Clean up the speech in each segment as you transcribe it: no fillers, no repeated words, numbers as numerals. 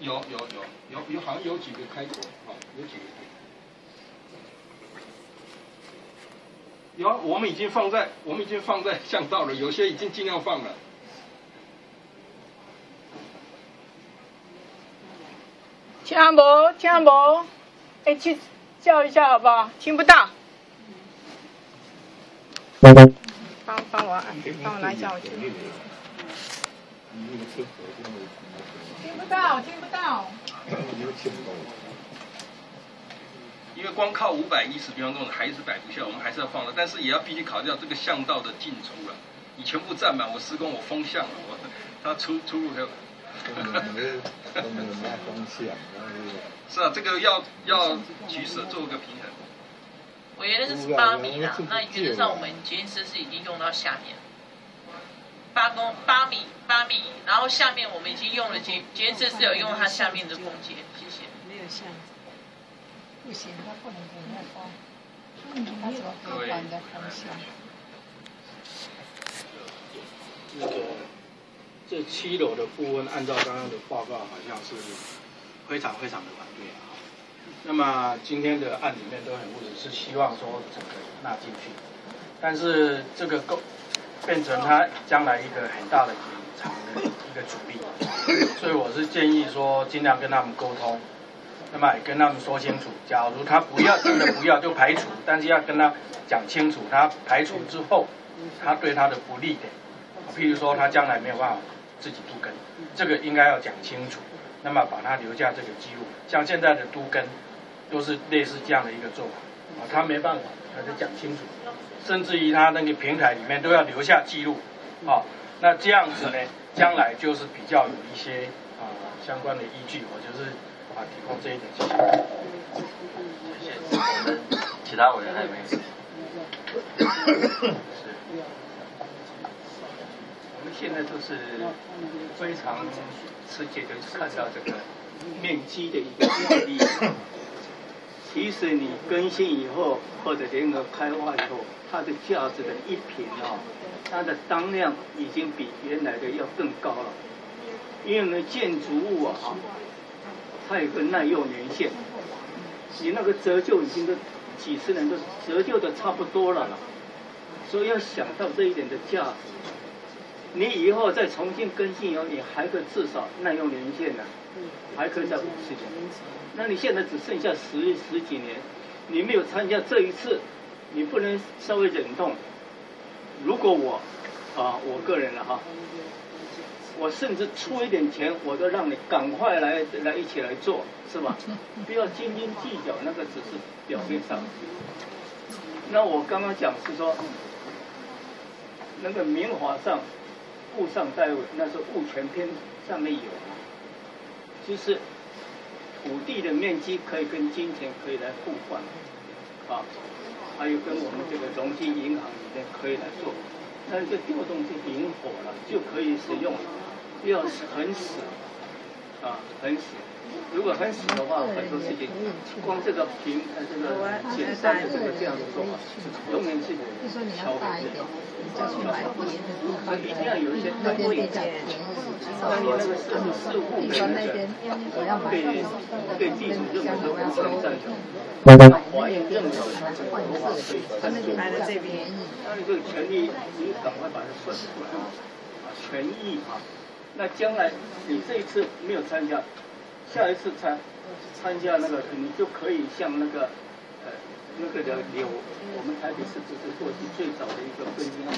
有，好像有几个开头啊，有几个。有，我们已经放在向道了，有些已经尽量放了。 听无？哎，去叫一下好不好？听不到。帮我拿一下我听不到。 因为光靠510平方公里还是摆不下，我们还是要放的，但是也要必须考虑到这个巷道的进出了。你全部占满，我施工我封巷了，它出入就。是啊，这个要取舍，做一个平衡。 我原来是8米啦，那原则上我们捷运设施已经用到下面8米，然后下面我们已经用了捷运设施有用它下面的空间，谢谢。 没有下，不行，它不能从那包，它怎么可以反的方向？ 那个这7楼的部分，按照刚刚的报告，好像是非常的反对啊。那么今天的案里面都很务实，是希望说整个纳进去，但是这个变成他将来一个很大的隐藏的一个阻力，所以我是建议说尽量跟他们沟通，那么也跟他们说清楚，假如他真的不要就排除，但是要跟他讲清楚，他排除之后，他对他的不利点，譬如说他将来没有办法自己都更，这个应该要讲清楚，那么把它留下这个记录，像现在的都更。都是类似这样的一个做法啊，他没办法，他就讲清楚，甚至于他那个平台里面都要留下记录啊。那这样子呢，将来就是比较有一些相关的依据，我就是提供这一点，谢谢。 谢谢。其他委员还有没有？ 我们现在都是非常直接的看到这个面积的一个比例。其实你更新以后，或者联合开发以后，它的价值的1坪它的当量已经比原来的要更高了。因为呢，建筑物它有个耐用年限，你那个折旧已经都几十年都折旧的差不多了，所以要想到这一点的价值，你以后再重新更新以后，你还可以至少耐用年限呢，还可以在50年。那你现在只剩下十几年，你没有参加这一次，你不能稍微忍痛。如果我个人了我甚至出一点钱，我都让你赶快来一起来做，是吧？不要斤斤计较，那个只是表面上。那我刚刚讲是说，那个民法上物上代位，那是物权篇上面有，就是土地的面积可以跟金钱可以来互换，还有跟我们这个融金银行里面可以来做，但是调动是灵活了，就可以使用了，不要很死，很死。如果很死的话，很多事情，光这个减三的这样的做法，永远是敲回去的。所以一定要有一些单位，那你那个事务的那个对地主认为是无权占有，那法院认为的话可以判决。那你这个权利，你赶快把它算出来权益那将来你这一次没有参加。下一次参加那个，你就可以像那个叫我们台北市不是过去最早的一个分金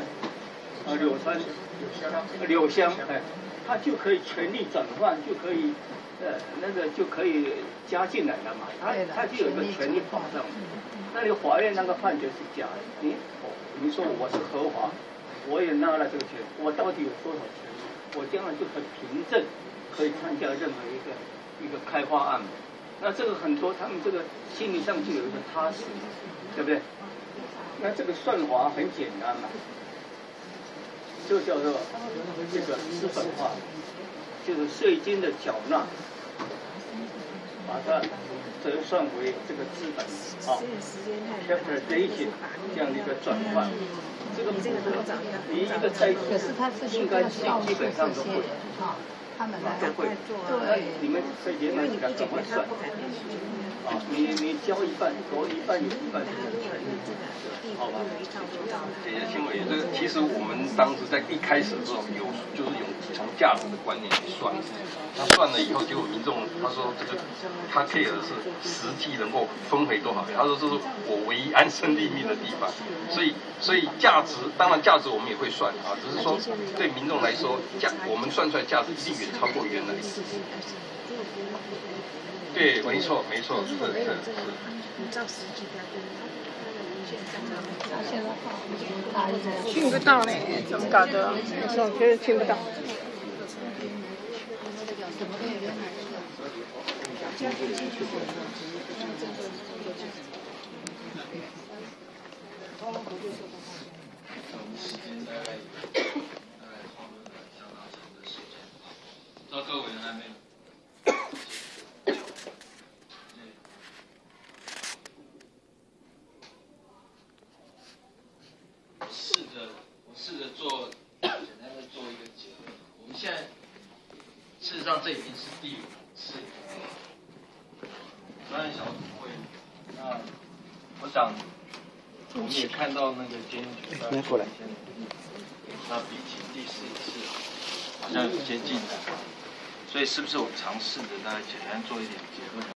柳香，它就可以权利转换，就可以就可以加进来了嘛，它就有一个权利保障。那你法院那个判决是假的，你说我是合法，我也拿了这个权，我到底有多少权利？我将来就很凭证。可以参加任何一个开发案，那这个很多他们这个心理上就有一个踏实，对不对？那这个算法很简单嘛，就叫做这个资本化，就是税金的缴纳，把它折算为这个资本capitalization 这样的一个转换，这个你一个在应该基本上都会。 他们来都会。 对， 你们在联盟起来赶快算。啊，你交一半，投一半有一半是权利，好吧？ 谢谢新委员，这个其实我们当时在一开始的时候就是用从价值的观念去算，他算了以后，结果民众他说这个他 care 的是实际能够分回多少，他说这是我唯一安身立命的地方，所以价值当然价值我们也会算啊，只是说对民众来说我们算出来价值一定远超过原来。对，没错，是。 听不到呢，怎么搞的？我觉得听不到。 赵各委员还没有。我试着做简单的做一个结论。我们现在事实上这已经是第5次专案小组会，那我想我们也看到那个监狱局在过来，那比起第4次好像有接近的，所以是不是我尝试着大概简单做一点结论？